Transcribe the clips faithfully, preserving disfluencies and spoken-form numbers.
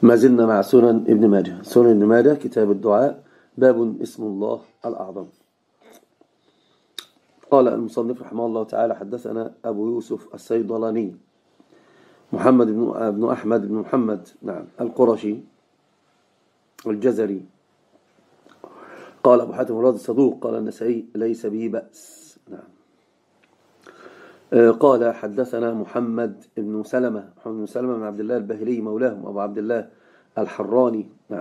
ما زلنا مع سنن ابن ماجه. سنن ابن ماجه كتاب الدعاء، باب اسم الله الأعظم. قال المصنف رحمه الله تعالى: حدثنا أبو يوسف الصيدلاني محمد بن أحمد بن محمد نعم القرشي الجزري. قال أبو حاتم الرازي صدوق. قال النسائي ليس به بأس. نعم. قال حدثنا محمد بن سلمة محمد بن سلمة بن عبد الله الباهلي مولاهم أبو عبد الله الحراني. نعم.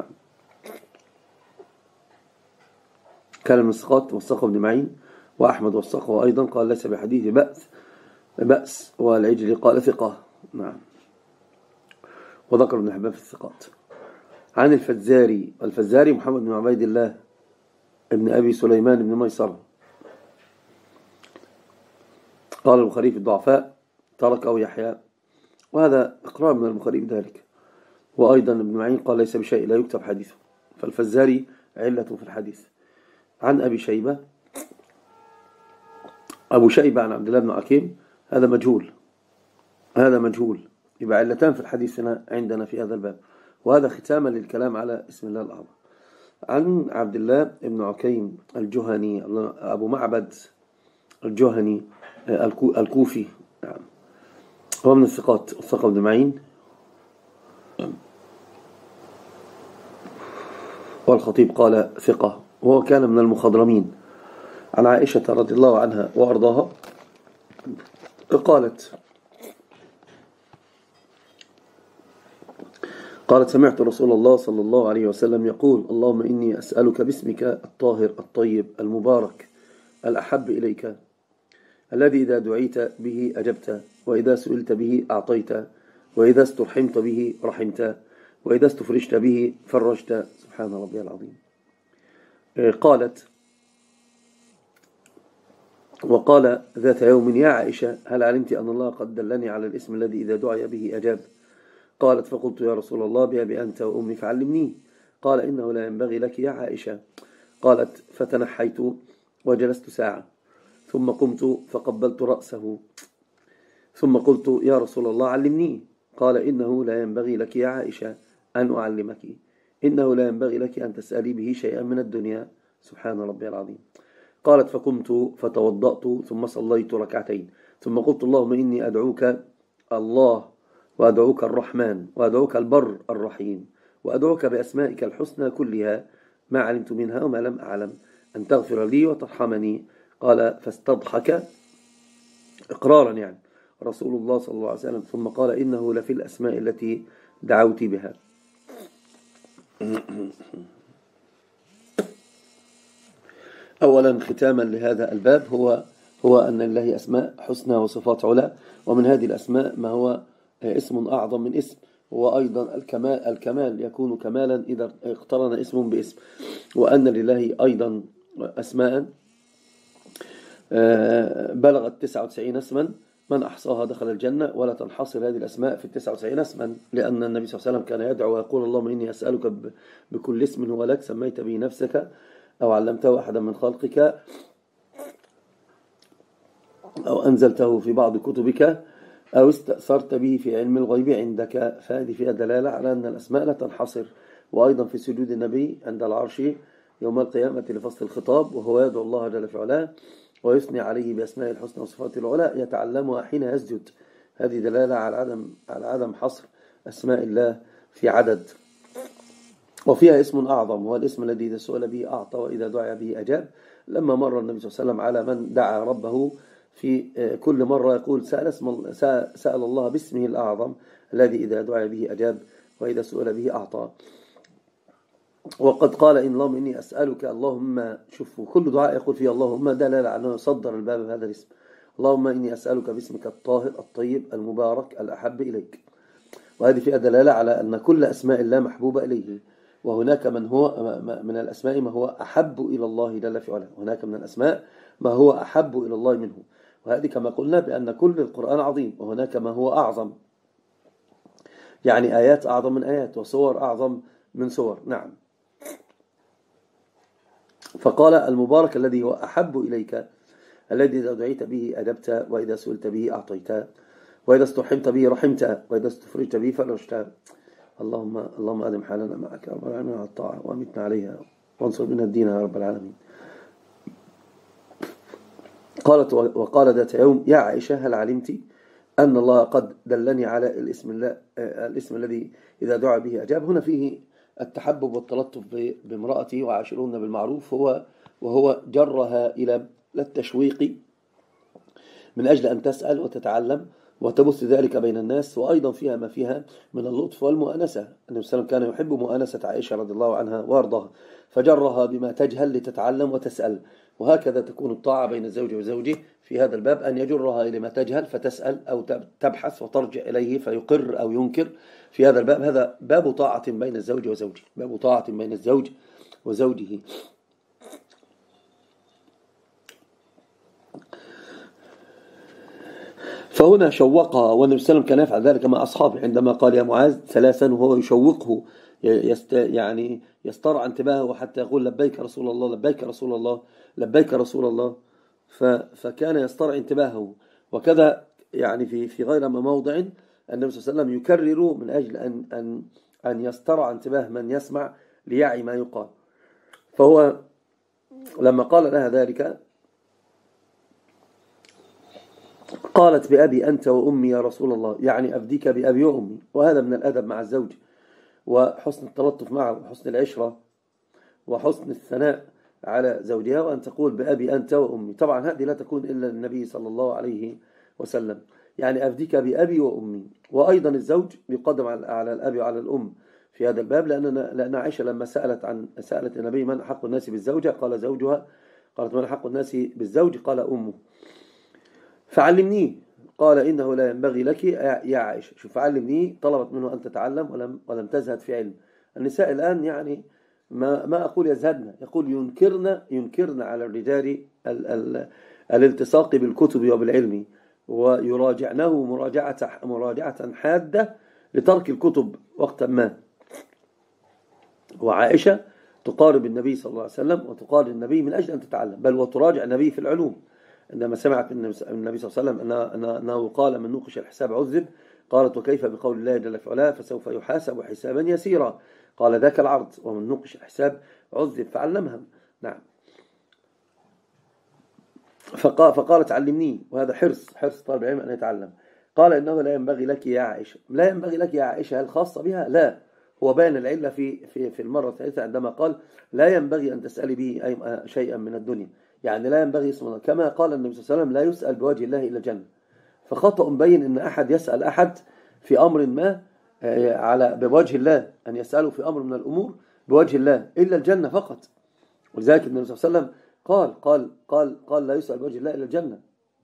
كان من الثقات، وثقه ابن معين وأحمد وثقه أيضا. قال ليس بحديث بأس بأس والعجلي قال ثقة. نعم. وذكر ابن حبان في الثقات. عن الفزاري الفزاري محمد بن عبيد الله ابن أبي سليمان بن ميسرة. قال البخاري في الضعفاء تركه يحيى، وهذا إقرار من البخاري بذلك. وأيضا ابن معين قال ليس بشيء لا يكتب حديثه، فالفزاري علة في الحديث. عن أبي شيبة أبو شيبة عن عبد الله بن عكيم، هذا مجهول هذا مجهول يبقى علتان في الحديث هنا عندنا في هذا الباب، وهذا ختاما للكلام على اسم الله الأعظم. عن عبد الله بن عكيم الجهني أبو معبد الجهني الكوفي. نعم. هو من الثقات، الثقة ابن معين والخطيب قال ثقة، وهو كان من المخضرمين. عن عائشة رضي الله عنها وأرضاها قالت قالت سمعت رسول الله صلى الله عليه وسلم يقول: اللهم إني أسألك باسمك الطاهر الطيب المبارك الأحب إليك، الذي إذا دعيت به أجبت، وإذا سئلت به أعطيت، وإذا استرحمت به رحمت، وإذا استفرجت به فرجت. سبحان ربي العظيم. قالت: وقال ذات يوم: يا عائشة، هل علمت أن الله قد دلني على الاسم الذي إذا دعي به أجاب؟ قالت: فقلت: يا رسول الله، بأبي أنت وأمي فعلمني. قال: إنه لا ينبغي لك يا عائشة. قالت: فتنحيت وجلست ساعة، ثم قمت فقبلت رأسه، ثم قلت: يا رسول الله علمني. قال: إنه لا ينبغي لك يا عائشة أن أعلمك، إنه لا ينبغي لك أن تسألي به شيئا من الدنيا. سبحان ربي العظيم. قالت: فقمت فتوضأت ثم صليت ركعتين، ثم قلت: اللهم إني أدعوك الله، وأدعوك الرحمن، وأدعوك البر الرحيم، وأدعوك بأسمائك الحسنى كلها ما علمت منها وما لم أعلم، أن تغفر لي وترحمني. قال: فاستضحك إقرارا يعني رسول الله صلى الله عليه وسلم، ثم قال: إنه لفي الأسماء التي دعوت بها. أولا ختاما لهذا الباب هو هو أن لله أسماء حسنى وصفات علا، ومن هذه الأسماء ما هو اسم أعظم من اسم، وأيضا الكمال الكمال يكون كمالا إذا اقترن اسم باسم، وأن لله أيضا أسماء بلغت تسعة وتسعين اسما، من أحصاها دخل الجنة، ولا تنحصر هذه الأسماء في التسعة وتسعين اسما، لأن النبي صلى الله عليه وسلم كان يدعو ويقول: اللهم إني أسألك بكل اسم هو لك سميت به نفسك أو علمته أحدا من خلقك أو أنزلته في بعض كتبك أو استأثرت به في علم الغيب عندك. فهذه فيها دلالة على أن الأسماء لا تنحصر. وأيضا في سجود النبي عند العرش يوم القيامة لفصل الخطاب، وهو يدعو الله جل في علاه ويثني عليه بأسماء الحسنى وصفات العلا يتعلمها حين يسجد. هذه دلالة على عدم على عدم حصر أسماء الله في عدد. وفيها اسم أعظم، وهو الاسم الذي إذا سئل به أعطى، وإذا دعا به أجاب. لما مر النبي صلى الله عليه وسلم على من دعا ربه في كل مرة يقول: سأل, اسم سأل الله باسمه الأعظم الذي إذا دعا به أجاب، وإذا سئل به أعطى. وقد قال: إن اللهم إني أسألك، اللهم، شوفوا كل دعاء يقول فيه اللهم، دلالة على أنه يصدر الباب بهذا الاسم. اللهم إني أسألك باسمك الطاهر الطيب المبارك الأحب إليك. وهذه فيها دلالة على أن كل أسماء الله محبوبة إليه، وهناك من هو من الأسماء ما هو أحب إلى الله جل في علاه، وهناك من الأسماء ما هو أحب إلى الله منه. وهذه كما قلنا بأن كل القرآن عظيم، وهناك ما هو أعظم، يعني آيات أعظم من آيات، وصور أعظم من صور. نعم. فقال: المبارك الذي هو أحب إليك، الذي إذا دعيت به أجبت، وإذا سئلت به أعطيت، وإذا استرحمت به رحمت، وإذا استفرجت به فرجت. اللهم اللهم أدم حالنا معك يا رب العالمين على الطاعة وأمتنا عليها وانصر بنا الدين يا رب العالمين. قالت وقال ذات يوم: يا عائشة هل علمت أن الله قد دلني على الاسم, الله الاسم الذي إذا دعا به أجاب؟ هنا فيه التحبب والتلطف بامرأتي وعاشرون بالمعروف، هو وهو جرها إلى التشويق من أجل أن تسأل وتتعلم وتبث ذلك بين الناس، وأيضا فيها ما فيها من اللطف والمؤانسة. النبي صلى الله عليه وسلم كان يحب مؤانسة عائشة رضي الله عنها وارضاها، فجرها بما تجهل لتتعلم وتسأل. وهكذا تكون الطاعة بين الزوج وزوجه في هذا الباب، أن يجرها إلى ما تجهل فتسأل أو تبحث وترجع إليه فيقر أو ينكر في هذا الباب. هذا باب طاعة بين الزوج وزوجه، باب طاعة بين الزوج وزوجه. فهنا شوقها، والنبي صلى الله عليه وسلم كان يفعل ذلك مع أصحابه عندما قال يا معاذ ثلاثا وهو يشوقه، يست يعني يسترعى انتباهه حتى يقول لبيك رسول الله لبيك رسول الله لبيك رسول الله. فكان يسترعى انتباهه. وكذا يعني في في غير ما موضع النبي صلى الله عليه وسلم يكرر من أجل أن أن أن يسترعى انتباه من يسمع ليعي ما يقال. فهو لما قال لها ذلك قالت بأبي أنت وأمي يا رسول الله، يعني أفديك بأبي وأمي. وهذا من الأدب مع الزوج وحسن التلطف معه وحسن العشرة وحسن الثناء على زوجها، وأن تقول بأبي أنت وأمي. طبعا هذه لا تكون إلا للنبي صلى الله عليه وسلم، يعني أفديك بأبي وأمي. وأيضا الزوج يقدم على الأب وعلى الأم في هذا الباب، لأن لأن عائشة لما سألت عن سألت النبي من أحق الناس بالزوجة قال زوجها، قالت من أحق الناس بالزوج قال أمه. فعلمنيه، قال إنه لا ينبغي لك يا عائشة. شوف علمنيه، طلبت منه أن تتعلم ولم ولم تزهد في علم. النساء الآن يعني ما ما أقول يزهدن، يقول ينكرن ينكرن على الرجال ال ال الالتصاق بالكتب وبالعلم، ويراجعنه مراجعة مراجعة حادة لترك الكتب وقتا ما. وعائشة تقارب النبي صلى الله عليه وسلم وتقارب النبي من أجل أن تتعلم، بل وتراجع النبي في العلوم. عندما سمعت من النبي صلى الله عليه وسلم أنه قال من نوقش الحساب عذب، قالت وكيف بقول الله جل في علاه فسوف يحاسب حسابا يسيرا، قال ذاك العرض ومن نوقش الحساب عذب، فعلمها. نعم. فقالت علمني، وهذا حرص حرص طالب العلم أن يتعلم. قال إنه لا ينبغي لك يا عائشة. لا ينبغي لك يا عائشة هل خاصة بها؟ لا، هو بين العلة في في في المرة الثالثة عندما قال لا ينبغي أن تسألي به أي شيئا من الدنيا، يعني لا ينبغي اسمه، كما قال النبي صلى الله عليه وسلم لا يسأل بوجه الله إلا الجنة. فخطأ مبين أن أحد يسأل أحد في أمر ما على بوجه الله، أن يسأله في أمر من الأمور بوجه الله إلا الجنة فقط. ولذلك النبي صلى الله عليه وسلم قال قال قال قال لا يسأل بوجه الله إلا الجنة.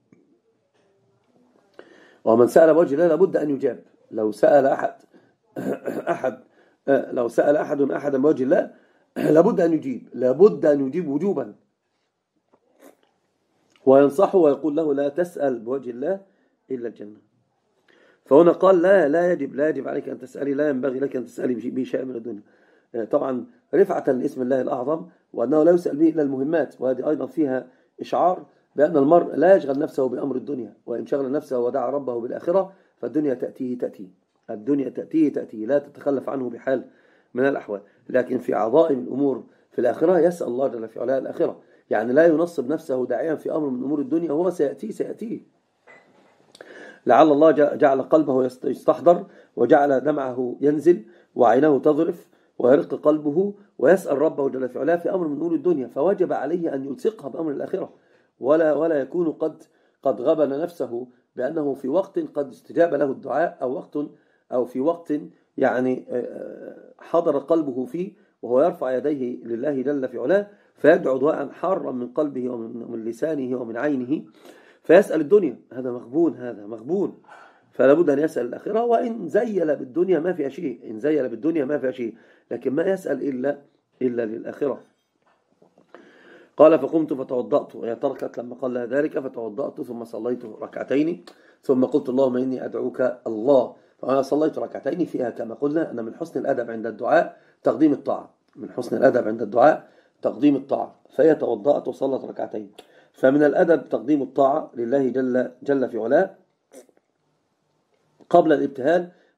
ومن سأل بوجه الله لابد أن يجاب. لو سأل أحد أحد لو سأل أحد أحدا بوجه الله لابد أن يجيب، لابد أن يجيب وجوبا، وينصحه ويقول له لا تسأل بوجه الله إلا الجنة. فهنا قال لا لا يجب لا يجب عليك أن تسألي، لا ينبغي لك أن تسألي به شيء من الدنيا. طبعا رفعة لاسم الله الأعظم، وأنه لا يسأل به إلا المهمات. وهذه أيضا فيها إشعار بأن المرء لا يشغل نفسه بأمر الدنيا، وإن شغل نفسه ودعا ربه بالآخرة فالدنيا تأتيه تأتيه الدنيا تأتيه تأتيه لا تتخلف عنه بحال من الأحوال. لكن في عظائم الأمور في الآخرة يسأل الله جل في علاه الآخرة، يعني لا ينصب نفسه داعيا في أمر من أمور الدنيا، وهو سيأتيه سيأتيه. لعل الله جعل قلبه يستحضر، وجعل دمعه ينزل وعينه تظرف ويرق قلبه ويسأل ربه جل في علاه في أمر من أمور الدنيا، فوجب عليه أن يلصقها بأمر الآخرة، ولا ولا يكون قد قد غبن نفسه بأنه في وقت قد استجاب له الدعاء، أو وقت أو في وقت يعني حضر قلبه فيه وهو يرفع يديه لله جل في علاه، فيدعو دعاء حارا من قلبه ومن لسانه ومن عينه، فيسأل الدنيا. هذا مغبون، هذا مغبون. فلا بد أن يسأل الآخرة، وإن زيل بالدنيا ما فيها شيء، إن زيل بالدنيا ما فيها شيء، لكن ما يسأل إلا إلا للآخرة. قال فقمت فتوضأت، وهي تركت لما قال لها ذلك، فتوضأت ثم صليت ركعتين، ثم قلت اللهم إني أدعوك الله. فأنا صليت ركعتين فيها كما قلنا أن من حسن الأدب عند الدعاء تقديم الطاعة، من حسن الأدب عند الدعاء تقديم الطاعة. فهي توضأت وصلت ركعتين، فمن الأدب تقديم الطاعة لله جل, جل في علاه قبل الابتهال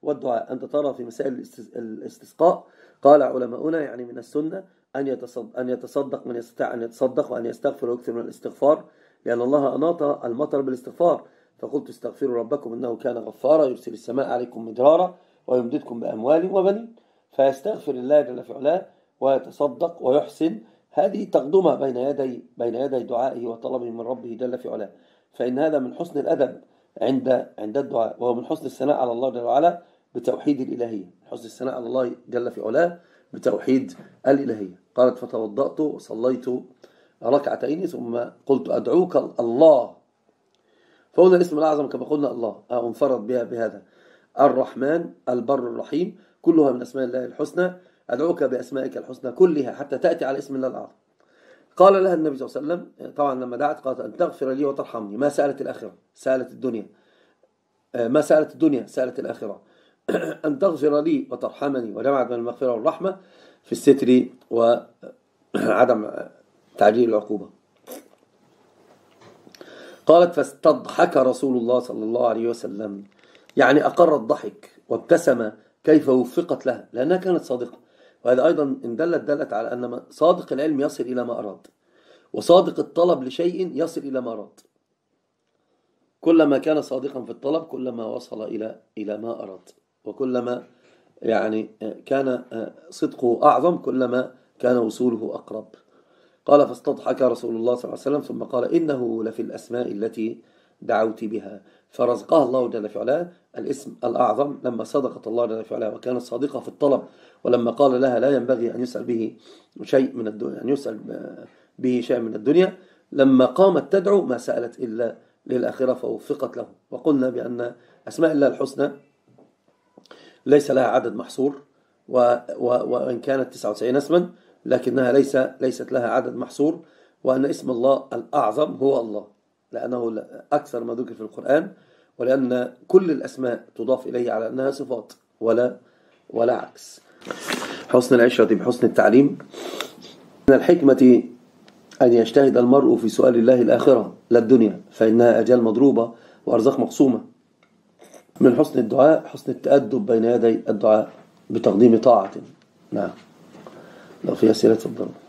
والدعاء. أنت ترى في مسائل الاستسقاء قال علماؤنا يعني من السنة أن يتصدق, أن يتصدق من يستطيع أن يتصدق وأن يستغفر ويكثر من الاستغفار، لأن الله أناط المطر بالاستغفار. فقلت استغفروا ربكم إنه كان غفارا يرسل السماء عليكم مدرارا ويمددكم بأموال وبنين. فيستغفر الله جل في علاه ويتصدق ويحسن، هذه تقدمة بين يدي بين يدي دعائه وطلبه من ربه جل في علاه. فإن هذا من حسن الأدب عند عند الدعاء، وهو من حسن الثناء على الله جل وعلا بتوحيد الإلهية، حسن الثناء على الله جل في علاه بتوحيد الإلهية. قالت فتوضأت وصليت ركعتين ثم قلت أدعوك الله. فهنا الاسم الأعظم كما قلنا الله انفرد بها بهذا، الرحمن البر الرحيم، كلها من أسماء الله الحسنى. أدعوك بأسمائك الحسنى كلها حتى تأتي على اسم الله الأعظم. قال لها النبي صلى الله عليه وسلم طبعا لما دعت قالت أن تغفر لي وترحمني. ما سألت الآخرة، سألت الدنيا. ما سألت الدنيا، سألت الآخرة. أن تغفر لي وترحمني، وجمعت بين المغفرة والرحمة في الستر وعدم تعجيل العقوبة. قالت فاستضحك رسول الله صلى الله عليه وسلم، يعني أقر الضحك وابتسم كيف وفقت لها لأنها كانت صادقة. وهذا أيضا إن دلت دلت على أن صادق العلم يصل إلى ما أراد، وصادق الطلب لشيء يصل إلى ما أراد. كلما كان صادقا في الطلب كلما وصل إلى إلى ما أراد، وكلما يعني كان صدقه أعظم كلما كان وصوله أقرب. قال فاستضحك رسول الله صلى الله عليه وسلم ثم قال إنه لفي الأسماء التي دعوت بها. فرزقها الله جل في علاه الاسم الأعظم لما صدقت الله جل في علاه وكانت صادقة في الطلب، ولما قال لها لا ينبغي أن يسأل به شيء من الدنيا، أن يسأل به شيء من الدنيا، لما قامت تدعو ما سألت إلا للآخرة فوفقت له. وقلنا بأن أسماء الله الحسنى ليس لها عدد محصور، وإن كانت تسعة وتسعين اسما لكنها ليس ليست لها عدد محصور، وأن اسم الله الأعظم هو الله لأنه أكثر ما ذكر في القرآن، ولأن كل الأسماء تضاف إليه على أنها صفات ولا ولا عكس. حسن العشرة بحسن التعليم. من الحكمة أن يجتهد المرء في سؤال الله الآخرة لا الدنيا، فإنها أجال مضروبة وأرزاق مقسومة. من حسن الدعاء حسن التأدب بين يدي الدعاء بتقديم طاعة. نعم، لو في أسئلة تفضل.